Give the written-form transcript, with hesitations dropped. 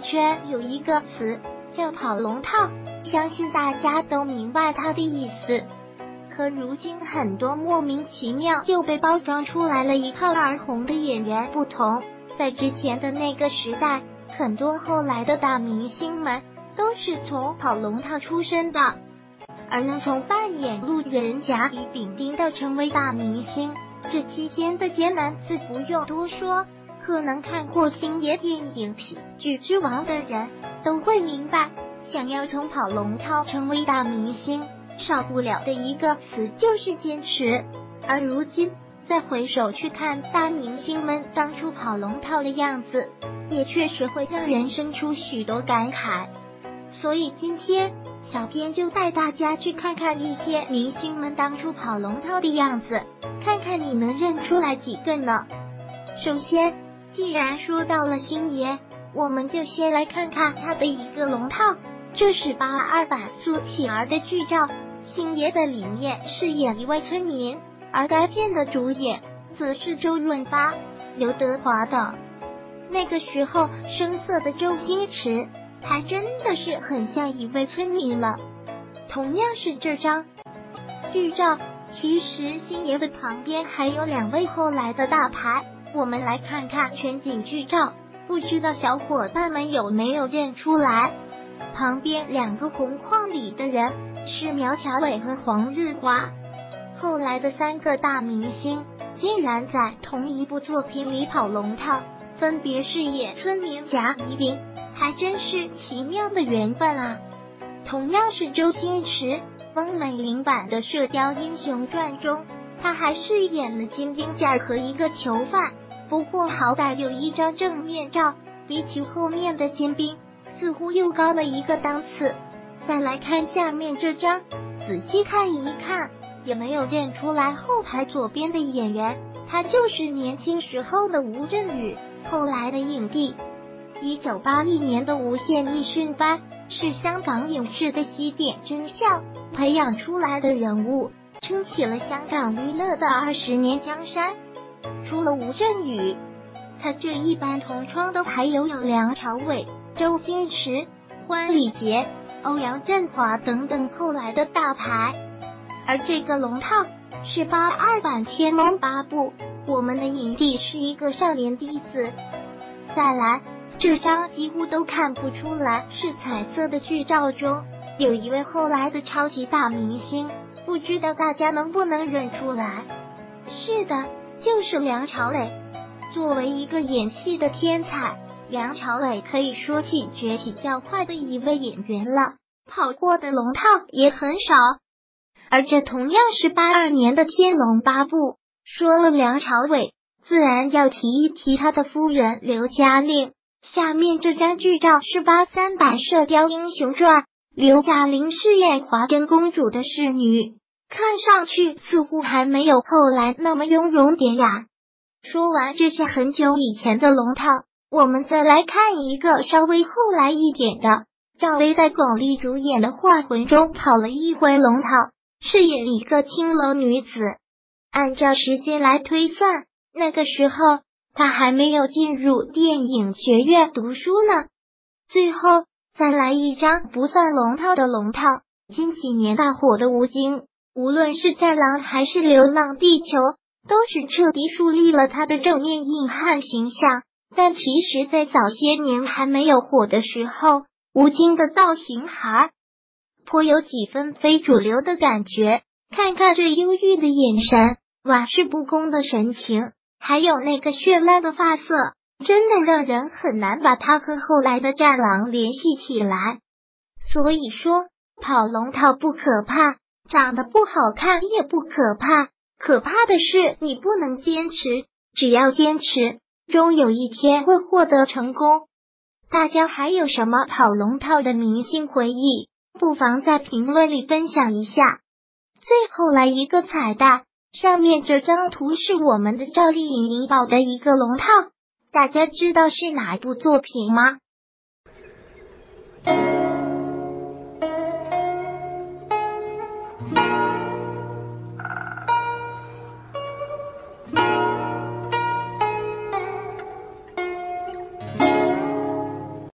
圈有一个词叫跑龙套，相信大家都明白它的意思。可如今很多莫名其妙就被包装出来了一炮而红的演员不同，在之前的那个时代，很多后来的大明星们都是从跑龙套出身的，而能从扮演路人甲乙丙丁到成为大明星，这期间的艰难自不用多说。可能看过星爷电影《喜剧之王》的人都会明白，想要从跑龙套成为大明星，少不了的一个词就是坚持。而如今再回首去看大明星们当初跑龙套的样子，也确实会让人生出许多感慨。所以今天小编就带大家去看看一些明星们当初跑龙套的样子，看看你能认出来几个呢？首先，既然说到了星爷，我们就先来看看他的一个龙套。这是82版苏乞儿的剧照，星爷的里面饰演一位村民，而该片的主演则是周润发、刘德华等。那个时候生涩的周星驰还真的是很像一位村民了。同样是这张剧照，其实星爷的旁边还有2位后来的大牌。我们来看看全景剧照，不知道小伙伴们有没有认出来？旁边2个红框里的人是苗侨伟和黄日华。后来的3个大明星竟然在同一部作品里跑龙套，分别饰演村民甲乙丙，还真是奇妙的缘分啊！同样是周星驰，翁美玲版的《射雕英雄传》中，他还饰演了金兵甲和一个囚犯。不过好歹有一张正面照，比起后面的金兵，似乎又高了一个档次。再来看下面这张，仔细看一看，也没有认出来后排左边的演员，他就是年轻时候的吴镇宇，后来的影帝。1981年的无线艺训班是香港影视的西点军校培养出来的人物，撑起了香港娱乐的20年江山。除了吴镇宇，他这一班同窗的还有梁朝伟、周星驰、关礼杰、欧阳震华等等后来的大牌。而这个龙套是82版《天龙八部》，我们的影帝是一个少年弟子。再来，这张几乎都看不出来是彩色的剧照中，有一位后来的超级大明星，不知道大家能不能认出来？是的，就是梁朝伟。作为一个演戏的天才，梁朝伟可以说起崛起较快的一位演员了，跑过的龙套也很少。而这同样是82年的《天龙八部》，说了梁朝伟，自然要提一提他的夫人刘嘉玲。下面这张剧照是83版《射雕英雄传》，刘嘉玲饰演华筝公主的侍女，看上去似乎还没有后来那么雍容典雅。说完这些很久以前的龙套，我们再来看一个稍微后来一点的。赵薇在巩俐主演的《画魂》中跑了一回龙套，饰演一个青楼女子。按照时间来推算，那个时候她还没有进入电影学院读书呢。最后再来一张不算龙套的龙套，近几年大火的吴京，无论是战狼还是流浪地球，都是彻底树立了他的正面硬汉形象。但其实在早些年还没有火的时候，吴京的造型还颇有几分非主流的感觉。看看这忧郁的眼神，玩世不恭的神情，还有那个绚烂的发色，真的让人很难把他和后来的战狼联系起来。所以说，跑龙套不可怕，长得不好看也不可怕，可怕的是你不能坚持，只要坚持，终有一天会获得成功。大家还有什么跑龙套的明星回忆？不妨在评论里分享一下。最后来一个彩蛋，上面这张图是我们的赵丽颖引爆的一个龙套，大家知道是哪部作品吗？